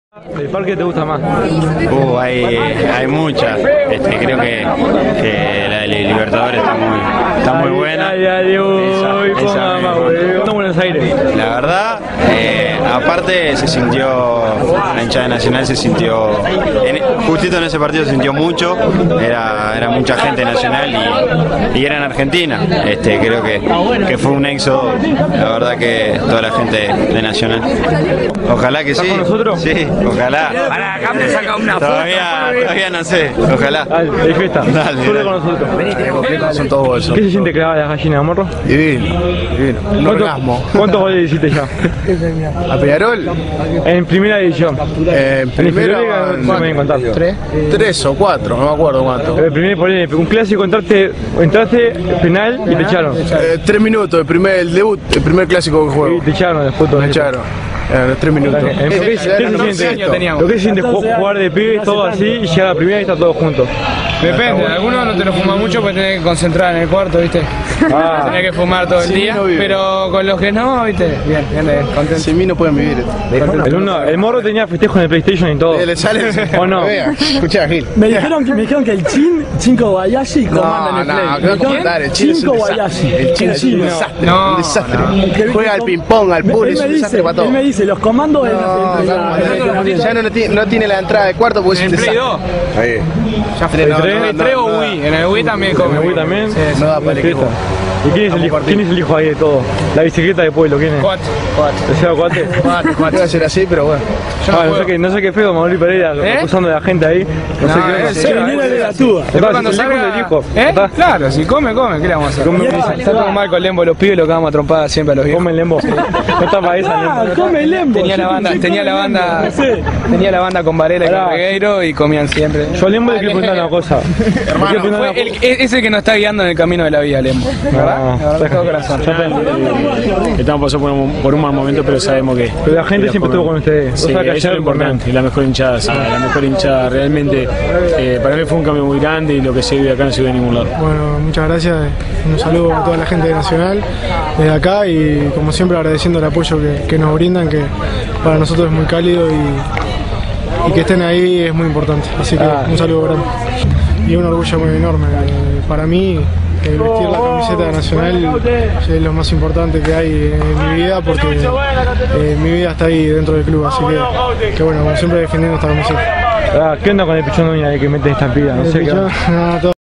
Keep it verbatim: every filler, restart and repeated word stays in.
¿El parque te gusta más? Uh, hay, hay muchas. Este, creo que, que la de Libertadores está muy, está muy buena. Ay, ay, ay, esa, esa mamá, me... Buenos Aires. La verdad, eh, aparte se sintió, la hinchada de Nacional se sintió, en, justito en ese partido se sintió mucho, era, era mucha gente Nacional y, y era en Argentina. Este, creo que, que fue un éxodo, la verdad que toda la gente de Nacional. Ojalá que sí. ¿Estás con nosotros? Sí, ojalá. Para acá me saca una foto. Todavía, todavía no sé, ojalá. Dale, de fiesta. Dale, Solo dale. con nosotros. Son todos bolsos. ¿Qué se siente clavar la gallina de morro? Divino, divino. Un ¿Cuánto- orgasmo. ¿Cuántos goles hiciste ya? ¿A Peñarol? En primera división. Eh, En primero, inferior no me voy a contar. ¿Tres? Tres o cuatro, no me acuerdo cuánto. El primer, ponele, un clásico entraste, entraste penal y te echaron. Eh, tres minutos, el primer el debut, el primer clásico que Y juego. te echaron después todo Me eso. echaron. Eh, los tres minutos. ¿Qué se- qué se siente? Lo que se siente ju- jugar de pibes todo así y llegar a la primera y estar todos juntos. Depende, algunos no te lo fuman mucho porque tenés que concentrar en el cuarto, ¿viste? Ah. Tenés que fumar todo el Sí, día, no vive. pero con los que no, ¿viste? Bien, bien, bien, contento. Sin mí no pueden vivir. El, uno- el morro tenía festejo en el PlayStation y todo. Eh, le sale ¿O no? Escuchá, Gil. Me dijeron que me dijeron que el Chin, Chin Kobayashi comanda en el No, play. no, Me que dijeron, comentar, el Chin es un Kobayashi. desastre. El Chin es un chino. desastre. No, Un desastre. no. Juega al ping-pong, al pool, Él es me un dice, desastre para todo. él me dice, los comandos en la No, en la- no, en la- ya no, tiene, no tiene la entrada de cuarto porque es En un el Play desastre. dos, Ahí. Ya El no, tres, no, en el no, tres no, o no. Wii, en el Wii también come. ¿En el Wii también? Sí, sí. No da para el equipo. ¿Y quién es, el hijo, quién es el hijo ahí de todo? La bicicleta de pueblo, ¿quién es? Cuatro, cuatro. ¿El Seba Cuate? Cuatro, Iba cuatro. a ser así, pero bueno. Yo Ah, no no sé juego. qué, no sé qué feo, Mauri Pereira, ¿Eh? acusando a la gente ahí. No, No, sé qué. es Sí, cero, Viene es de cero. la tuba. Está, Después cuando si el hijo salga... es el hijo. ¿Eh? Está. Claro, si come, come, ¿qué le vamos a hacer? Come, Está todo mal con Lembo, los pibes lo cagamos a trompadas siempre a los viejos. come el lembo. No está para esa, Ah, lembo. come Lembo. Tenía Yo la banda, pensé tenía la come banda, Lembo, no sé. tenía la banda con Varela y con Pará. Regueiro y comían siempre. Yo a Lembo le quiero preguntar una cosa. Le quiero preguntar una Fue el, es es el que nos está guiando en el camino de la vida, Lembo. ¿Verdad? Ah, La verdad, todo corazón. Estamos pasando por un, por un mal momento, pero sabemos que. Pero la gente que siempre estuvo con ustedes. Sí, O sea, que eso es ayer lo importante, y la mejor hinchada, sí, la mejor hinchada. Realmente, eh, para mí fue un cambio muy grande y lo que se vive acá no se ve en ningún lado. Bueno, muchas gracias. Un saludo a toda la gente de Nacional desde acá y como siempre agradeciendo el apoyo que, que nos brindan, que para nosotros es muy cálido y, y que estén ahí es muy importante. Así que un saludo grande. Y un orgullo muy enorme. Eh, Para mí, eh, vestir la camiseta de Nacional es lo más importante que hay en mi vida porque eh, mi vida está ahí dentro del club. Así que, que bueno, como siempre defendiendo esta camiseta. Ah, ¿qué onda con el pichón de Mina que mete estampida? No sé qué. Nada, todo